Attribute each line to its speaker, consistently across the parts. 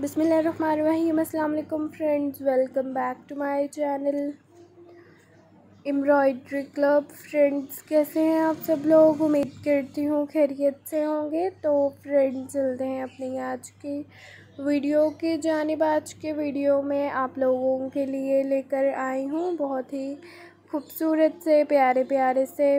Speaker 1: बिस्मिल्लाहिर्रहमानिर्रहीम। अस्सलाम वालेकुम friends, welcome back to my channel embroidery club. Friends, कैसे हैं आप सब लोग? उम्मीद करती हूँ खैरियत से होंगे। तो फ्रेंड्स, चलते हैं अपनी आज की वीडियो की जानिब। आज के वीडियो में आप लोगों के लिए लेकर आई हूँ बहुत ही खूबसूरत से प्यारे प्यारे से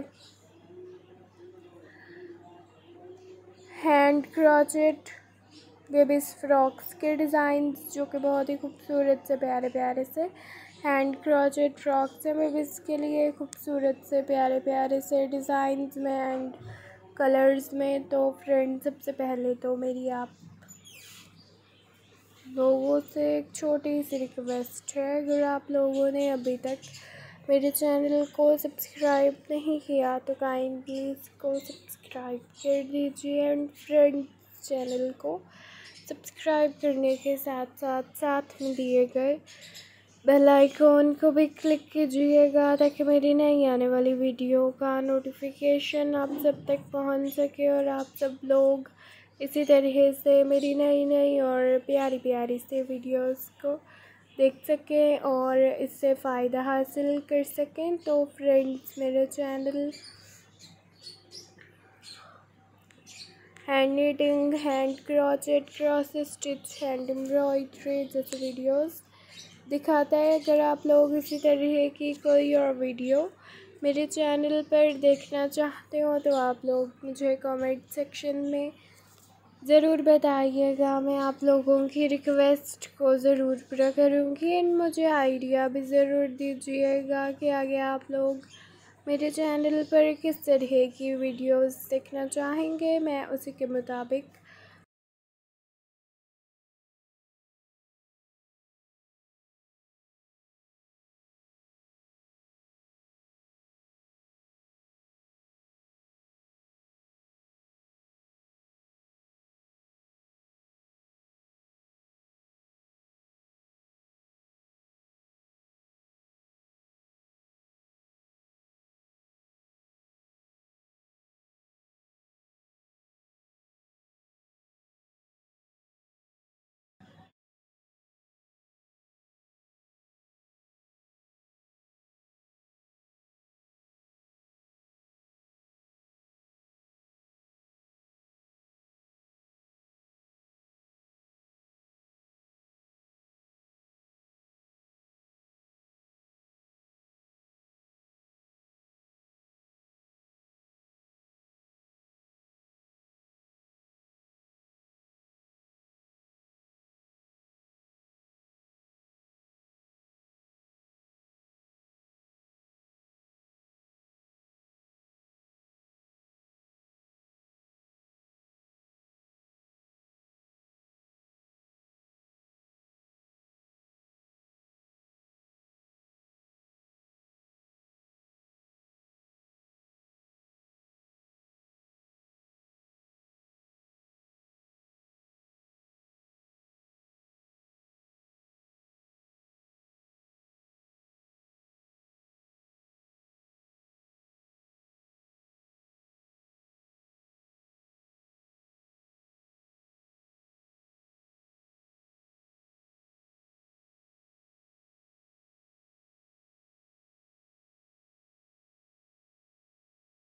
Speaker 1: हैंड क्रोचेट बेबीज़ फ्रॉक्स के डिज़ाइंस, जो कि बहुत ही खूबसूरत से प्यारे प्यारे से हैंड क्रोचेट फ्रॉक्स हैं बेबीज़ के लिए, खूबसूरत से प्यारे प्यारे से डिज़ाइंस में एंड कलर्स में। तो फ्रेंड्स, सबसे पहले तो मेरी आप लोगों से एक छोटी सी रिक्वेस्ट है, अगर आप लोगों ने अभी तक मेरे चैनल को सब्सक्राइब नहीं किया तो काइंडली इसको सब्सक्राइब कर दीजिए एंड फ्रेंड्स, चैनल को सब्सक्राइब करने के साथ में दिए गए बेल आइकॉन को भी क्लिक कीजिएगा, ताकि मेरी नई आने वाली वीडियो का नोटिफिकेशन आप सब तक पहुंच सके और आप सब लोग इसी तरह से मेरी नई और प्यारी प्यारी से वीडियोस को देख सकें और इससे फ़ायदा हासिल कर सकें। तो फ्रेंड्स, मेरे channel hand knitting, hand crochet, cross stitch, hand embroidery जैसे वीडियोस दिखाता है। अगर आप लोग इसी तरह की कोई और वीडियो मेरे चैनल पर देखना चाहते हो तो आप लोग मुझे कमेंट सेक्शन में ज़रूर बताइएगा। मैं आप लोगों की रिक्वेस्ट को ज़रूर पूरा करूँगी एंड मुझे आइडिया भी ज़रूर दीजिएगा कि आगे आप लोग मेरे चैनल पर किस तरह की वीडियोस देखना चाहेंगे। मैं उसी के मुताबिक